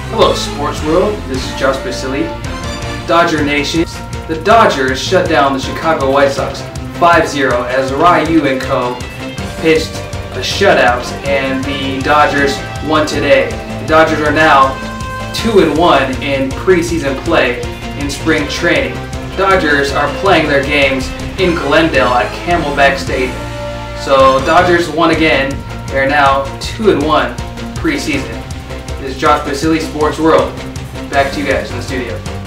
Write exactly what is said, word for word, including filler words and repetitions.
Hello Sports World, this is Josh Basili. Dodger Nation. The Dodgers shut down the Chicago White Sox five zero as Ryu and co. pitched a shutout and the Dodgers won today. The Dodgers are now two and one in preseason play in spring training. Dodgers are playing their games in Glendale at Camelback Stadium. So Dodgers won again. They're now two and one preseason. This is Josh Basili, Sports World. Back to you guys in the studio.